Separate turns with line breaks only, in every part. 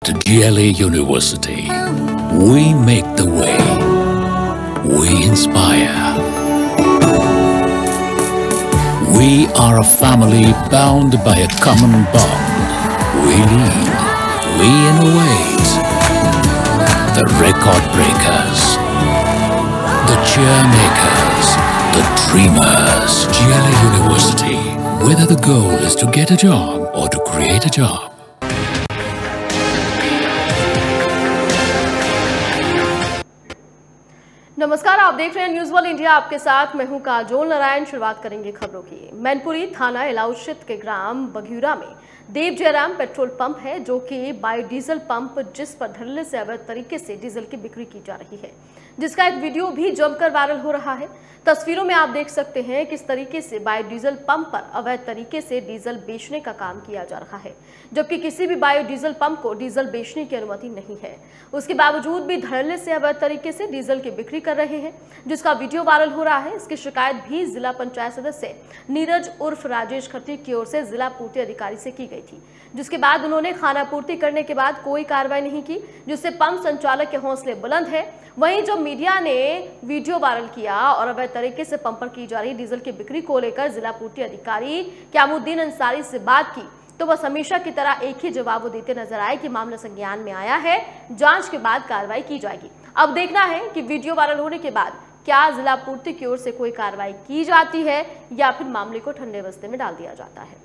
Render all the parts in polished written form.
to GLA University. We make the way. We inspire. We are a family bound by a common bond. We lead. We innovate. The record breakers. The cheer makers. The dreamers. GLA University. Whether the goal is to get a job or to create a job.
नमस्कार, आप देख रहे हैं news world India. आपके साथ मैं हूं काजोल नारायण। शुरुआत करेंगे खबरों की। मैनपुरी थाना इलाउशित के ग्राम बघ्यूरा में देव जयराम पेट्रोल पंप है, जो कि बायोडीजल पंप जिस पर धड़ल्ले से अवैध तरीके से डीजल की बिक्री की जा रही है, जिसका एक वीडियो भी जमकर वायरल हो रहा है। तस्वीरों में आप देख सकते हैं किस तरीके से बायोडीजल पंप पर अवैध तरीके से डीजल बेचने का काम किया जा रहा है, जबकि किसी भी बायोडीजल पंप को डीजल बेचने की अनुमति नहीं है। उसके बावजूद भी धड़ल्ले से अवैध तरीके से डीजल की बिक्री कर रहे हैं, जिसका वीडियो वायरल हो रहा है। इसकी शिकायत भी जिला पंचायत सदस्य नीरज उर्फ राजेश खत्री की ओर से जिला पूर्ति अधिकारी से की गई थी, जिसके बाद उन्होंने खानापूर्ति करने के बाद कोई कार्रवाई नहीं की, जिससे पंप संचालक के हौसले बुलंद है। वहीं जब मीडिया ने वीडियो वायरल किया और अवैध तरीके से पंप पर की जा रही डीजल की बिक्री को लेकर जिला पूर्ति अधिकारी क्यामुद्दीन अंसारी से बात की, तो बस हमेशा की तरह एक ही जवाब वो देते नजर आए कि मामला संज्ञान में आया है, जांच के बाद कार्रवाई की जाएगी। अब देखना है कि वीडियो वायरल होने के बाद क्या जिला पूर्ति की ओर से कोई कार्रवाई की जाती है या फिर मामले को ठंडे बस्ते में डाल दिया जाता है।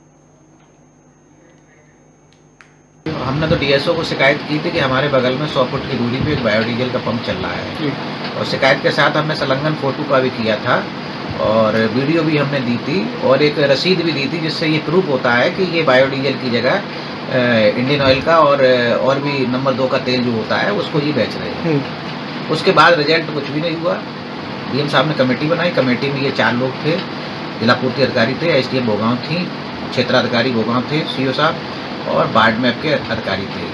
हमने तो डीएसओ को शिकायत की थी कि हमारे बगल में 100 फुट की दूरी पे एक बायोडीजल का पंप चल रहा है, और शिकायत के साथ हमने संलग्न फोटो का भी किया था और वीडियो भी हमने दी थी और एक रसीद भी दी थी, जिससे ये प्रूफ होता है कि ये बायोडीजल की जगह इंडियन ऑयल का और भी नंबर 2 का तेल जो होता है उसको ही बेच रहे हैं। उसके बाद रिजल्ट कुछ भी नहीं हुआ। डीएम साहब ने कमेटी बनाई। कमेटी में ये 4 लोग थे, जिला पूर्ति अधिकारी थे, एसडीएम भोगांव थी, क्षेत्राधिकारी भोगांव थे, सीओ साहब और बाढ़ मैप के अधिकारी थे।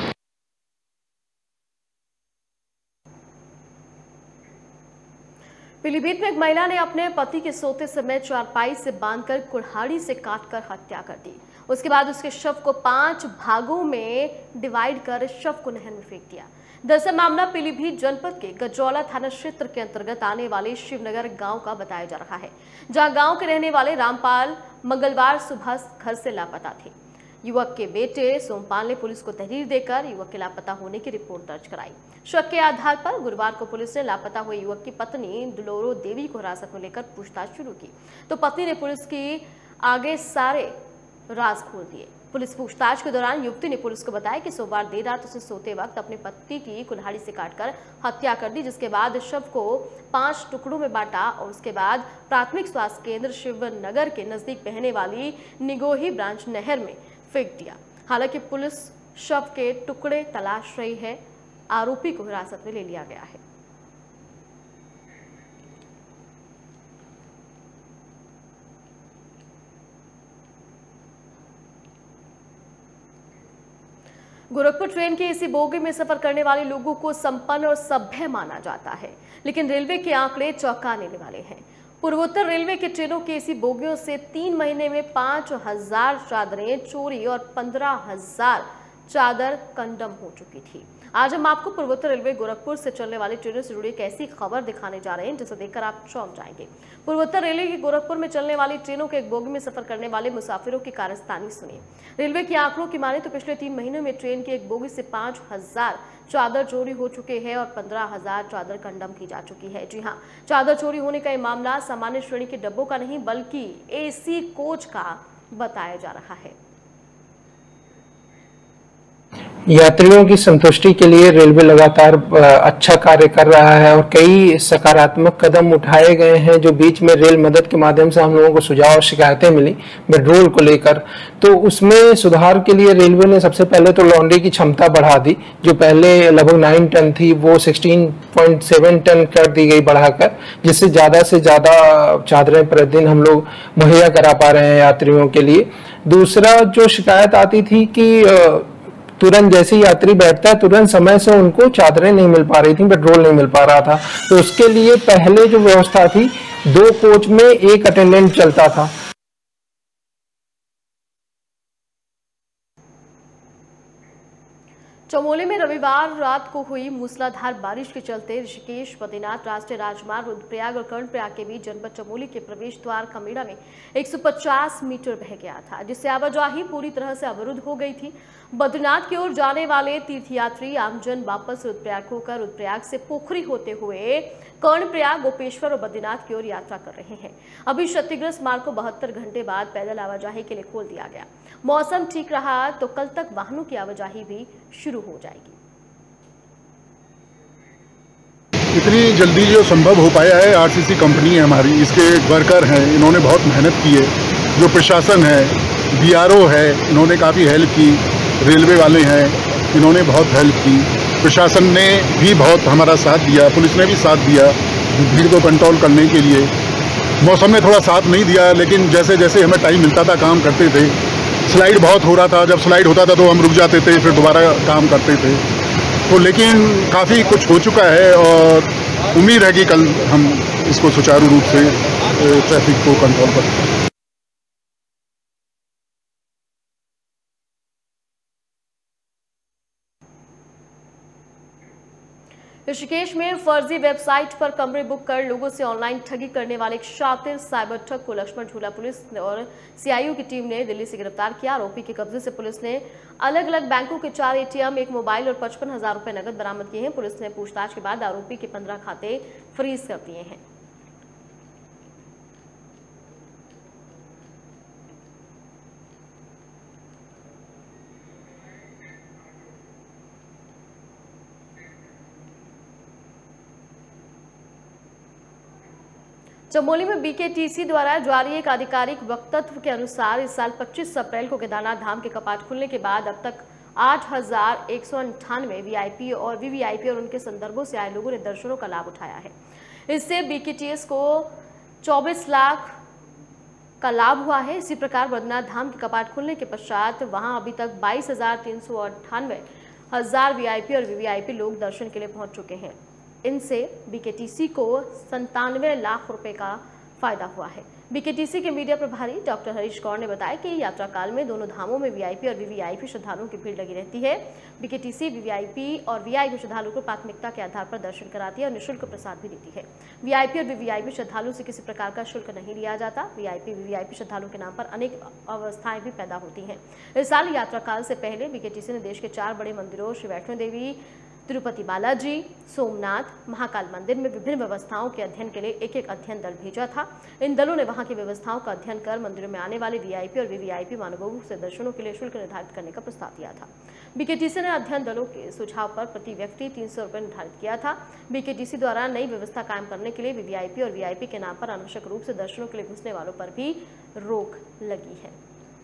पीलीभीत में एक महिला ने अपने पति के सोते समय चारपाई से बांधकर कुल्हाड़ी से काटकर हत्या कर दी। उसके बाद उसके शव को 5 भागों में डिवाइड कर शव को नहर में फेंक दिया। दरअसल मामला पीलीभीत जनपद के गजौला थाना क्षेत्र के अंतर्गत आने वाले शिवनगर गांव का बताया जा रहा है, जहां गांव के रहने वाले रामपाल मंगलवार सुबह घर से लापता थे। युवक के बेटे सोमपाल ने पुलिस को तहरीर देकर युवक के लापता होने की रिपोर्ट दर्ज कराई। शक के आधार पर गुरुवार को पुलिस ने लापता हुए युवक की पत्नी दुलोरो देवी को हिरासत में लेकर पूछताछ शुरू की, तो पत्नी ने पुलिस की आगे सारे राज खोल दिए। पुलिस पूछताछ के दौरान युवती ने पुलिस को बताया कि सोमवार देर रात उसे सोते वक्त अपने पति की कुल्हाड़ी से काटकर हत्या कर दी, जिसके बाद शव को 5 टुकड़ों में बांटा और उसके बाद प्राथमिक स्वास्थ्य केंद्र शिवनगर के नजदीक बहने वाली निगोही ब्रांच नहर में फेंक दिया। हालांकि पुलिस शव के टुकड़े तलाश रही है। आरोपी को हिरासत में ले लिया गया है। गोरखपुर ट्रेन की इसी बोगी में सफर करने वाले लोगों को संपन्न और सभ्य माना जाता है, लेकिन रेलवे के आंकड़े चौंका देने वाले हैं। पूर्वोत्तर रेलवे के ट्रेनों की इसी बोगियों से 3 महीने में 5000 चादरें चोरी और 15,000 चादर कंडम हो चुकी थी। आज हम आपको पूर्वोत्तर रेलवे गोरखपुर से चलने वाली ट्रेनों से जुड़ी एक ऐसी खबर दिखाने जा रहे हैं जिसे देखकर आप चौंक जाएंगे। पूर्वोत्तर रेलवे की गोरखपुर में चलने वाली ट्रेनों के एक बोगी में सफर करने वाले मुसाफिरों की कारस्तानी सुनिए। रेलवे के आंकड़ों की माने तो पिछले 3 महीनों में ट्रेन की एक बोगी से 5000 चादर चोरी हो चुके हैं और 15,000 चादर कंडम की जा चुकी है। जी हाँ, चादर चोरी होने का ये मामला सामान्य श्रेणी के डब्बों का नहीं बल्कि एसी कोच का बताया जा रहा है।
यात्रियों की संतुष्टि के लिए रेलवे लगातार अच्छा कार्य कर रहा है और कई सकारात्मक कदम उठाए गए हैं। जो बीच में रेल मदद के माध्यम से हम लोगों को सुझाव और शिकायतें मिली पेट्रोल को लेकर, तो उसमें सुधार के लिए रेलवे ने सबसे पहले तो लॉन्ड्री की क्षमता बढ़ा दी। जो पहले लगभग 9 टन थी वो 16.7 टन कर दी गई बढ़ाकर, जिससे ज्यादा से ज्यादा चादरें प्रतिदिन हम लोग मुहैया करा पा रहे हैं यात्रियों के लिए। दूसरा जो शिकायत आती थी कि तुरंत जैसे यात्री बैठता है तुरंत समय से उनको चादरें नहीं मिल पा रही थी, पेट्रोल नहीं मिल पा रहा था, तो उसके लिए पहले जो व्यवस्था थी 2 कोच में 1 अटेंडेंट चलता था।
चमोली में रविवार रात को हुई मूसलाधार बारिश के चलते ऋषिकेश बद्रीनाथ राष्ट्रीय राजमार्ग रुद्रप्रयाग और कर्णप्रयाग के बीच जनपद चमोली के प्रवेश द्वार खमेड़ा में 150 मीटर बह गया था, जिससे आवाजाही पूरी तरह से अवरुद्ध हो गई थी। बद्रीनाथ की ओर जाने वाले तीर्थयात्री आमजन वापस रुद्रप्रयाग होकर रुद्रप्रयाग से पोखरी होते हुए कर्णप्रयाग, गोपेश्वर और बद्रीनाथ की ओर यात्रा कर रहे हैं। अभी क्षतिग्रस्त मार्ग को 72 घंटे बाद पैदल आवाजाही के लिए खोल दिया गया। मौसम ठीक रहा तो कल तक वाहनों की आवाजाही भी शुरू हो जाएगी।
इतनी जल्दी जो संभव हो पाया है, आरसीसी कंपनी है हमारी, इसके वर्कर हैं, इन्होंने बहुत मेहनत की है। जो प्रशासन है, बीआरओ है, इन्होंने काफ़ी हेल्प की। रेलवे वाले हैं, इन्होंने बहुत हेल्प की। प्रशासन ने भी बहुत हमारा साथ दिया, पुलिस ने भी साथ दिया भीड़ को कंट्रोल करने के लिए। मौसम ने थोड़ा साथ नहीं दिया, लेकिन जैसे जैसे हमें टाइम मिलता था काम करते थे। स्लाइड बहुत हो रहा था, जब स्लाइड होता था तो हम रुक जाते थे, फिर दोबारा काम करते थे। तो लेकिन काफ़ी कुछ हो चुका है और उम्मीद है कि कल हम इसको सुचारू रूप से ट्रैफिक को कंट्रोल कर पाएंगे।
ऋषिकेश में फर्जी वेबसाइट पर कमरे बुक कर लोगों से ऑनलाइन ठगी करने वाले एक शातिर साइबर ठग को लक्ष्मण झूला पुलिस और सीआईयू की टीम ने दिल्ली से गिरफ्तार किया। आरोपी के कब्जे से पुलिस ने अलग अलग बैंकों के 4 एटीएम, 1 मोबाइल और 55,000 रुपए नकद बरामद किए हैं। पुलिस ने पूछताछ के बाद आरोपी के 15 खाते फ्रीज कर दिए हैं। चमोली में बीकेटीसी द्वारा जारी एक आधिकारिक वक्तव्य के अनुसार इस साल 25 अप्रैल को केदारनाथ धाम के कपाट खुलने के बाद अब तक 8,198 वीआईपी और वीवीआईपी और उनके संदर्भों से आए लोगों ने दर्शनों का लाभ उठाया है। इससे बीकेटीएस को 24 लाख का लाभ हुआ है। इसी प्रकार बद्रीनाथ धाम के कपाट खुलने के पश्चात वहां अभी तक 22,398 वीआईपी और वीवीआईपी लोग दर्शन के लिए पहुंच चुके हैं। इनसे बीकेटीसी को 97 लाख रुपए का फायदा हुआ है। बीकेटीसी के मीडिया प्रभारी डॉक्टर हरीश गौड़ ने बताया कि यात्रा काल में दोनों धामों में वीआईपी और वीवीआईपी श्रद्धालुओं की भीड़ लगी रहती है। बीकेटीसी वीवीआईपी और वीआईपी श्रद्धालुओं को प्राथमिकता के आधार पर दर्शन कराती है और निःशुल्क प्रसाद भी देती है। वीआईपी और वीवीआईपी श्रद्धालुओं से किसी प्रकार का शुल्क नहीं लिया जाता। वीआईपी वीवीआईपी श्रद्धालुओं के नाम पर अनेक अवस्थाएं भी पैदा होती हैं। इस साल यात्रा काल से पहले बीकेटीसी ने देश के 4 बड़े मंदिरों श्री वैष्णो देवी, तिरुपति बालाजी, सोमनाथ, महाकाल मंदिर में विभिन्न व्यवस्थाओं के अध्ययन के लिए एक अध्ययन दल भेजा था। इन दलों ने वहां की व्यवस्थाओं का अध्ययन कर मंदिरों में आने वाले वीआईपी और वीवीआईपी मानवों से दर्शनों के लिए शुल्क निर्धारित करने का प्रस्ताव दिया था। बीकेटीसी ने अध्ययन दलों के सुझाव पर प्रति व्यक्ति 300 रुपये निर्धारित किया था। बीकेटीसी द्वारा नई व्यवस्था कायम करने के लिए वीवीआईपी और वीआईपी के नाम पर अनावश्यक रूप से दर्शनों के लिए घुसने वालों पर भी रोक लगी है।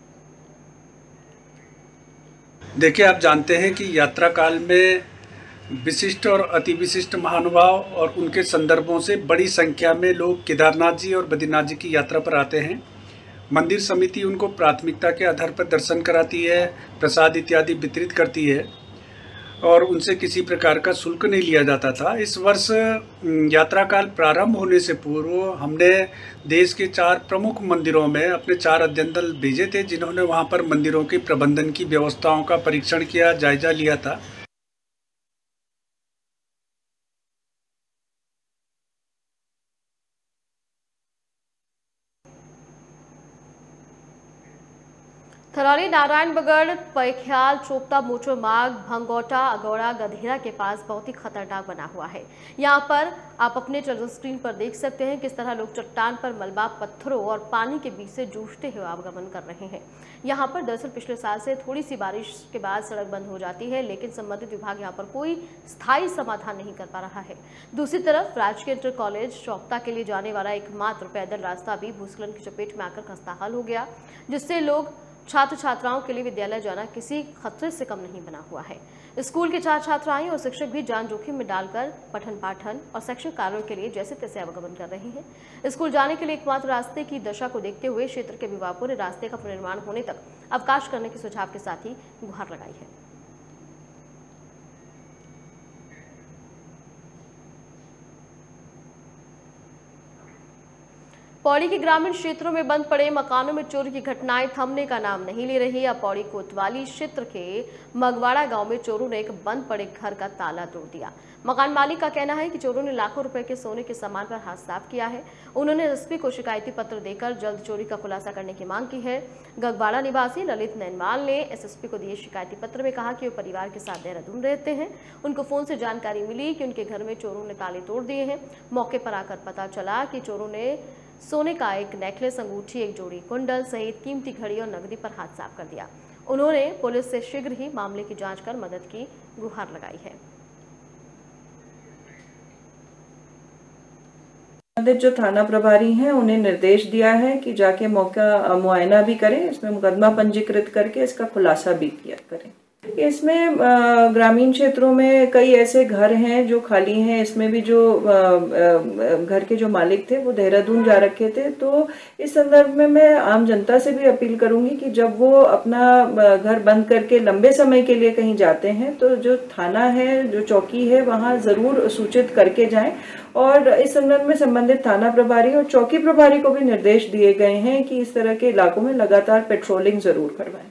देखिए, आप जानते हैं कि यात्रा काल में विशिष्ट और अति विशिष्ट महानुभाव और उनके संदर्भों से बड़ी संख्या में लोग केदारनाथ जी और बद्रीनाथ जी की यात्रा पर आते हैं। मंदिर समिति उनको प्राथमिकता के आधार पर दर्शन कराती है, प्रसाद इत्यादि वितरित करती है और उनसे किसी प्रकार का शुल्क नहीं लिया जाता था। इस वर्ष यात्रा काल प्रारंभ होने से पूर्व हमने देश के 4 प्रमुख मंदिरों में अपने 4 अध्ययन दल भेजे थे, जिन्होंने वहाँ पर मंदिरों के प्रबंधन की व्यवस्थाओं का परीक्षण किया, जायजा लिया था।
थरौली नारायणबगड़ पैख्याल चोपता मोटर मार्ग भंगौटा अगौड़ा गधेरा के पास बहुत ही खतरनाक बना हुआ है। यहाँ पर आप अपने टेलीविजन स्क्रीन पर देख सकते हैं किस तरह लोग चट्टान पर मलबा, पत्थरों और पानी के बीच से जूझते हुए आवागमन कर रहे हैं। यहाँ पर दरअसल पिछले साल से थोड़ी सी बारिश के बाद सड़क बंद हो जाती है, लेकिन संबंधित विभाग यहाँ पर कोई स्थायी समाधान नहीं कर पा रहा है। दूसरी तरफ राजकीय इंटर कॉलेज चौपता के लिए जाने वाला एकमात्र पैदल रास्ता भी भूस्खलन की चपेट में आकर खस्ताहाल हो गया, जिससे लोग छात्र छात्राओं के लिए विद्यालय जाना किसी खतरे से कम नहीं बना हुआ है। स्कूल के 4 छात्राएं और शिक्षक भी जान जोखिम में डालकर पठन पाठन और शैक्षणिक कार्यों के लिए जैसे तैसे आवागमन कर रहे हैं। स्कूल जाने के लिए एकमात्र रास्ते की दशा को देखते हुए क्षेत्र के अभिभावकों ने रास्ते का पुनर्निर्माण होने तक अवकाश करने के सुझाव के साथ ही गुहार लगाई है। पौड़ी के ग्रामीण क्षेत्रों में बंद पड़े मकानों में चोरी की घटनाएं थमने का नाम नहीं ले रही। अब पौड़ी कोतवाली क्षेत्र के मगवाड़ा गांव में चोरों ने एक बंद पड़े घर का ताला तोड़ दिया। मकान मालिक का कहना है कि चोरों ने लाखों रुपए के सोने के सामान पर हाथ साफ किया है। उन्होंने एसपी को शिकायती पत्र देकर जल्द चोरी का खुलासा करने की मांग की है। गगवाड़ा निवासी ललित नैनवाल ने एसएसपी को दिए शिकायती पत्र में कहा कि वो परिवार के साथ देहरादून रहते हैं। उनको फोन से जानकारी मिली कि उनके घर में चोरों ने ताले तोड़ दिए हैं। मौके पर आकर पता चला कि चोरों ने सोने का एक नेकलेस, अंगूठी, एक जोड़ी कुंडल सहित कीमती घड़ी और नकदी पर हाथ साफ कर दिया। उन्होंने पुलिस से शीघ्र ही मामले की जांच कर मदद की गुहार लगाई है।
संबंधित जो थाना प्रभारी हैं उन्हें निर्देश दिया है कि जाके मौका मुआयना भी करें, इसमें मुकदमा पंजीकृत करके इसका खुलासा भी किया करें। इसमें ग्रामीण क्षेत्रों में कई ऐसे घर हैं जो खाली हैं। इसमें भी जो घर के जो मालिक थे वो देहरादून जा रखे थे। तो इस संदर्भ में मैं आम जनता से भी अपील करूंगी कि जब वो अपना घर बंद करके लंबे समय के लिए कहीं जाते हैं तो जो थाना है, जो चौकी है, वहाँ जरूर सूचित करके जाएं। और इस संदर्भ में संबंधित थाना प्रभारी और चौकी प्रभारी को भी निर्देश दिए गए हैं कि इस तरह के इलाकों में लगातार पेट्रोलिंग जरूर करवाएं।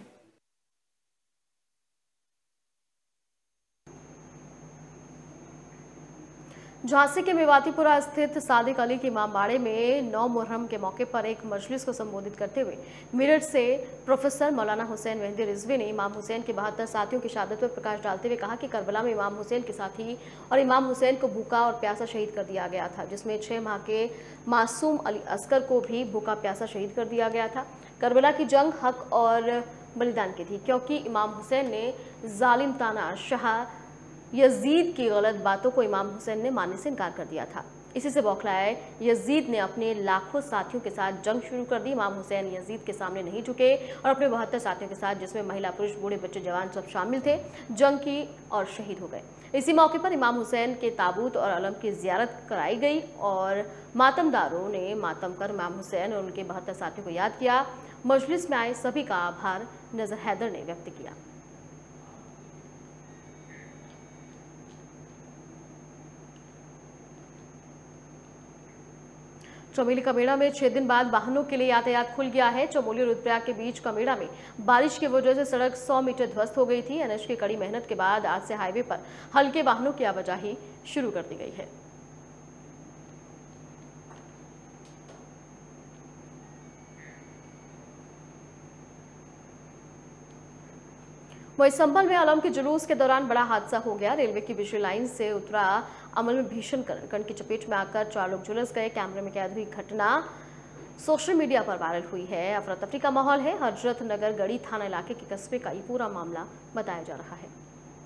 झांसी के मेवातीपुरा स्थित सादिक अली के इमामबाड़े में 9 मुहर्रम के मौके पर एक मजलिस को संबोधित करते हुए मेरठ से प्रोफेसर मौलाना हुसैन मेहदी रिजवी ने इमाम हुसैन के 72 साथियों की शहादत पर प्रकाश डालते हुए कहा कि करबला में इमाम हुसैन के साथी और इमाम हुसैन को भूखा और प्यासा शहीद कर दिया गया था, जिसमें 6 माह के मासूम अली असगर को भी भूखा प्यासा शहीद कर दिया गया था। करबला की जंग हक और बलिदान की थी, क्योंकि इमाम हुसैन ने जालिम तानाशाह यजीद की गलत बातों को इमाम हुसैन ने मानने से इनकार कर दिया था। इसी से बौखलाए यजीद ने अपने लाखों साथियों के साथ जंग शुरू कर दी। इमाम हुसैन यजीद के सामने नहीं झुके और अपने 72 साथियों के साथ, जिसमें महिला, पुरुष, बूढ़े, बच्चे, जवान सब शामिल थे, जंग की और शहीद हो गए। इसी मौके पर इमाम हुसैन के ताबूत और अलम की जियारत कराई गई और मातमदारों ने मातम कर इमाम हुसैन और उनके 72 साथियों को याद किया। मजलिस में आए सभी का आभार नजर हैदर ने व्यक्त किया। चमोली कमेड़ा में 6 दिन बाद वाहनों के लिए यातायात खुल गया है। चमोली और रुद्रप्रयाग के बीच कमेड़ा में बारिश की वजह से सड़क 100 मीटर ध्वस्त हो गई थी। एनएच की कड़ी मेहनत के बाद आज से हाईवे पर हल्के वाहनों की आवाजाही शुरू कर दी गई है। वहीं संभल में अलम के जुलूस के दौरान बड़ा हादसा हो गया। रेलवे की बिजली लाइन से उतरा अमल में भीषण करंट की चपेट में आकर 4 लोग झुलस गए। कैमरे में कैद हुई घटना सोशल मीडिया पर वायरल हुई है। अफरा तफरी का माहौल है। हजरत नगर गढ़ी थाना इलाके के कस्बे का ये पूरा मामला बताया जा रहा है।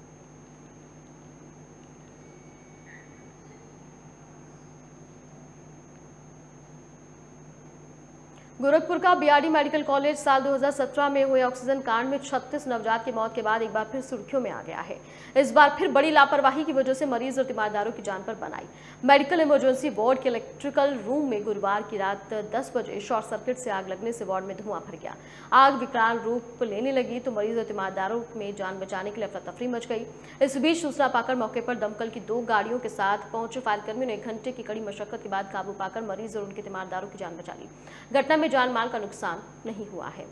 गोरखपुर का बीआरडी मेडिकल कॉलेज साल 2017 में हुए ऑक्सीजन कांड में 36 नवजात की मौत के बाद एक बार फिर सुर्खियों में आ गया है। इस बार फिर बड़ी लापरवाही की वजह से मरीज और तीमारदारों की जान पर बनाई। मेडिकल इमरजेंसी वार्ड के इलेक्ट्रिकल रूम में गुरुवार की रात 10 बजे शॉर्ट सर्किट से आग लगने से वार्ड में धुआं भर गया। आग विकराल रूप लेने लगी तो मरीज और तीमारदारों में जान बचाने के लिए अफरा तफरी मच गई। इस बीच सूचना पाकर मौके पर दमकल की 2 गाड़ियों के साथ पहुंचे फायरकर्मियों ने 1 घंटे की कड़ी मशक्कत के बाद काबू पाकर मरीज और उनके तीमारदारों की जान बचा ली। घटना में जान माल का नुकसान नहीं हुआ है।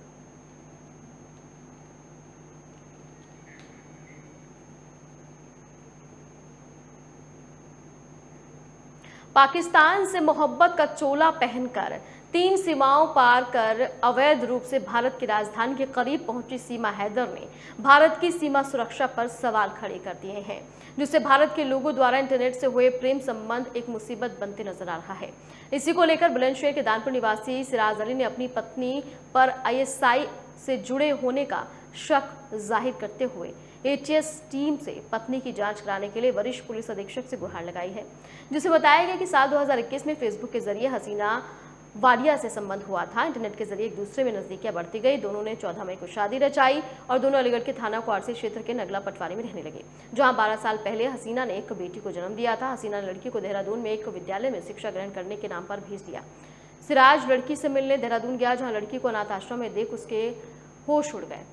पाकिस्तान से मोहब्बत का चोला पहनकर 3 सीमाओं पार कर अवैध रूप से भारत की राजधानी के करीब पहुंची सीमा हैदर ने भारत की सीमा सुरक्षा पर सवाल खड़े कर दिए हैं, जिससे भारत के लोगों द्वारा इंटरनेट से हुए प्रेम संबंध एक मुसीबत बनते नजर आ रहा है। इसी को लेकर बुलंदशहर के दानपुर निवासी सिराज अली ने अपनी पत्नी पर आईएसआई से जुड़े होने का शक जाहिर करते हुए एटीएस टीम से पत्नी की जांच कराने के लिए वरिष्ठ पुलिस अधीक्षक से गुहार लगाई है, जिसे बताया गया कि साल 2021 में फेसबुक के जरिए हसीना वाडिया से संबंध हुआ था। इंटरनेट के जरिए एक दूसरे में नजदीकियां बढ़ती गई। दोनों ने 14 मई को शादी रचाई और दोनों अलीगढ़ के थाना क्वारसी क्षेत्र के नगला पटवारी में रहने लगे, जहां 12 साल पहले हसीना ने एक बेटी को जन्म दिया था। हसीना ने लड़की को देहरादून में एक विद्यालय में शिक्षा ग्रहण करने के नाम पर भेज दिया। सिराज लड़की से मिलने देहरादून गया, जहाँ लड़की को अनाथ आश्रम में देख उसके होश उड़ गए।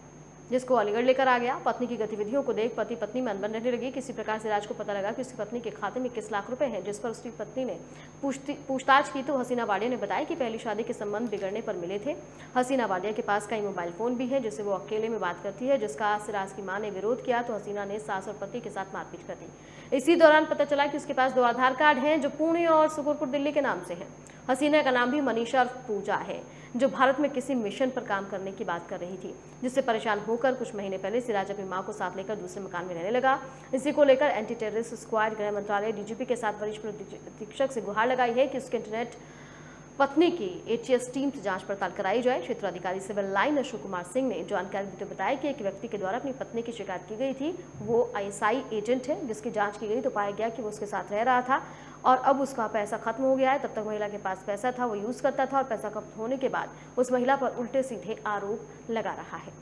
जिसको अलीगढ़ लेकर आ गया। पत्नी की गतिविधियों को देख पति पत्नी में अनबन रहने लगी। किसी प्रकार से राज को पता लगा कि उसकी पत्नी के खाते में 21 लाख रुपए हैं, जिस पर उसकी पत्नी ने पूछताछ की तो हसीना वाडिया ने बताया कि पहली शादी के संबंध बिगड़ने पर मिले थे। हसीना वाडिया के पास कई मोबाइल फोन भी है जिससे वो अकेले में बात करती है, जिसका सिराज की मां ने विरोध किया तो हसीना ने सास और पति के साथ मारपीट कर दी। इसी दौरान पता चला कि उसके पास 2 आधार कार्ड हैं जो पुणे और सुकुरपुर दिल्ली के नाम से हैं। हसीना का नाम भी मनीषा पूजा है, जो भारत में किसी मिशन पर काम करने की बात कर रही थी, जिससे परेशान होकर कुछ महीने पहले सिराज अपनी मां को साथ लेकर दूसरे मकान में रहने लगा। इसी को लेकर एंटी टेररिस्ट स्क्वाड, गृह मंत्रालय, डीजीपी के साथ वरिष्ठ पुलिस अधीक्षक से गुहार लगाई है कि उसके इंटरनेट पत्नी की एटीएस टीम से जांच पड़ताल कराई जाए। क्षेत्र अधिकारी सिविल लाइन अशोक कुमार सिंह ने जानकारी देते बताया कि एक व्यक्ति के द्वारा अपनी पत्नी की शिकायत की गई थी। वो आईएसआई एजेंट है, जिसकी जांच की गई तो पाया गया कि वो उसके साथ रह रहा था और अब उसका पैसा खत्म हो गया है। तब तक महिला के पास पैसा था, वो यूज करता था और पैसा खत्म होने के बाद उस महिला पर उल्टे सीधे आरोप लगा रहा है।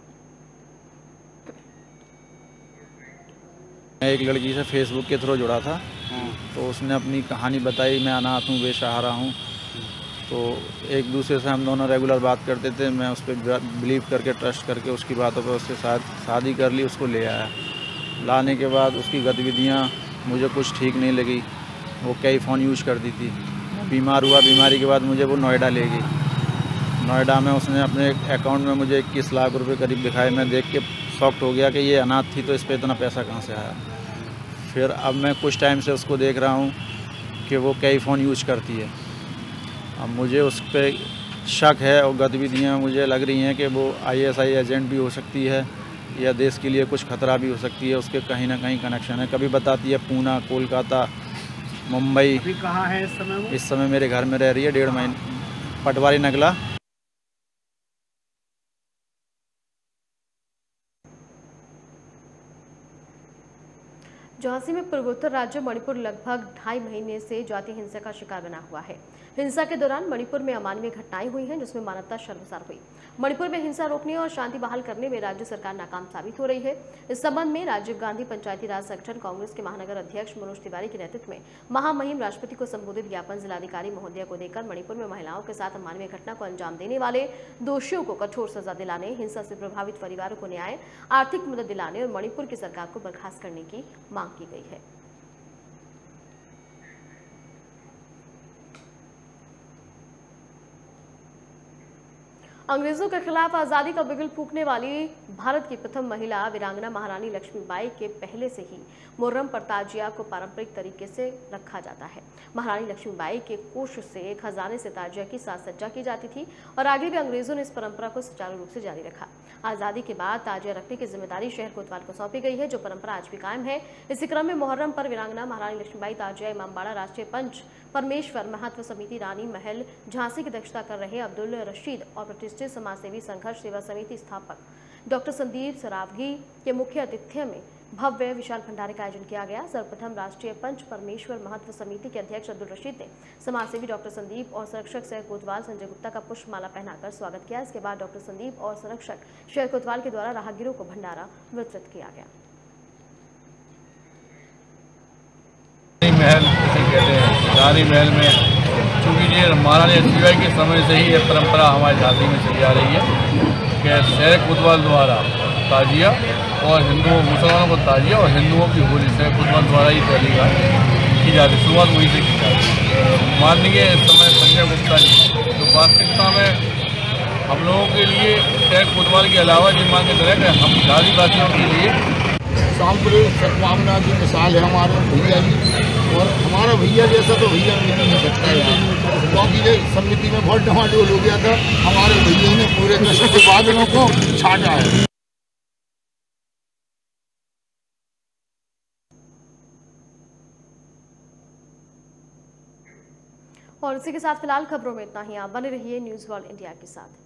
मैं एक लड़की से फेसबुक के थ्रू जुड़ा था, तो उसने अपनी कहानी बताई, मैं अनाथ हूँ, बेसहारा हूँ। तो एक दूसरे से हम दोनों रेगुलर बात करते थे। मैं उस पर बिलीव करके, ट्रस्ट करके उसकी बातों पर उसके साथ शादी कर ली। उसको ले आया। लाने के बाद उसकी गतिविधियाँ मुझे कुछ ठीक नहीं लगी। वो कई फ़ोन यूज करती थी। बीमार हुआ, बीमारी के बाद मुझे वो नोएडा ले गई। नोएडा में उसने अपने अकाउंट में मुझे 21 लाख रुपए करीब दिखाए। मैं देख के शॉक्ड हो गया कि ये अनाथ थी तो इस पर इतना पैसा कहाँ से आया। फिर अब मैं कुछ टाइम से उसको देख रहा हूँ कि वो कई फ़ोन यूज करती है। अब मुझे उस पर शक है और गतिविधियाँ मुझे लग रही हैं कि वो आईएसआई एजेंट भी हो सकती है या देश के लिए कुछ खतरा भी हो सकती है। उसके कहीं ना कहीं कनेक्शन है। कभी बताती है पूना, कोलकाता, मुंबई।
अभी कहाँ है इस समय वो?
इस समय मेरे घर में रह रही है, 1.5 महीने, पटवारी नगला।
झांसी में पूर्वोत्तर राज्य मणिपुर लगभग 2.5 महीने से जातीय हिंसा का शिकार बना हुआ है। हिंसा के दौरान मणिपुर में अमानवीय घटनाएं हुई हैं, जिसमें मानवता शर्मसार हुई। मणिपुर में हिंसा रोकने और शांति बहाल करने में राज्य सरकार नाकाम साबित हो रही है। इस संबंध में राजीव गांधी पंचायती राज संगठन कांग्रेस के महानगर अध्यक्ष मनोज तिवारी के नेतृत्व में महामहिम राष्ट्रपति को संबोधित ज्ञापन जिलाधिकारी महोदय को देकर मणिपुर में महिलाओं के साथ अमानवीय घटना को अंजाम देने वाले दोषियों को कठोर सजा दिलाने, हिंसा से प्रभावित परिवारों को न्याय, आर्थिक मदद दिलाने और मणिपुर की सरकार को बर्खास्त करने की मांग की गई है। अंग्रेजों के खिलाफ आजादी का बिगुल फूंकने वाली भारत की प्रथम महिला वीरांगना महारानी लक्ष्मीबाई के पहले से ही मुहर्रम पर ताजिया को पारंपरिक तरीके से रखा जाता है। महारानी लक्ष्मीबाई के कोष से खजाने से ताजिया की साज सज्जा की जाती थी और आगे भी अंग्रेजों ने इस परंपरा को सुचारू रूप से जारी रखा। आजादी के बाद ताजिया रखने की जिम्मेदारी शहर कोतवाल को सौंपी गई है, जो परंपरा आज भी कायम है। इसी क्रम में मुहर्रम पर वीरांगना महारानी लक्ष्मीबाई ताजिया इमामबाड़ा राष्ट्रीय पंच परमेश्वर महत्व समिति रानी महल झांसी की अध्यक्षता कर रहे अब्दुल रशीद और प्रतिष्ठित समाजसेवी संघर्ष सेवा समिति स्थापक डॉक्टर संदीप सरावगी के मुख्य आतिथ्य में भव्य विशाल भंडारे का आयोजन किया गया। सर्वप्रथम राष्ट्रीय पंच परमेश्वर महत्व समिति के अध्यक्ष अब्दुल रशीद ने समाजसेवी डॉक्टर संदीप और संरक्षक शहर कोतवाल संजय गुप्ता का पुष्पमाला पहनाकर स्वागत किया। इसके बाद डॉक्टर संदीप और संरक्षक शहर कोतवाल के द्वारा राहगीरों को भंडारा वितरित किया गया।
महल कहते हैं, रानी महल में चूँकि ये महारानी लक्ष्मीबाई के समय से ही ये परंपरा हमारे झांसी में चली आ रही है कि शहर कोतवाल द्वारा ताजिया और हिंदुओं मुसलमानों को ताजिया और हिंदुओं की होली शहर कोतवाल द्वारा ही पहली बार की जाती, शुरुआत वहीं से की जाती है। माननीय इस समय संजय गुप्ता जी तो वास्तविकता में हम लोगों के लिए शहर कोतवाल के अलावा ये मान के तरह कि हम झांसी वासियों के लिए
सांप्रदायिक सद्भावना की मिसाल है हमारे भैया जी। और हमारा भैया जैसा तो भैया मिल नहीं सकता है, क्योंकि ये समिति में बहुत डमाडोल हो गया था। हमारे भैया ने पूरे कष्ट के बादलों को छाटा है।
और इसी के साथ फिलहाल खबरों में इतना ही। आप बने रहिए न्यूज़ वर्ल्ड इंडिया के साथ।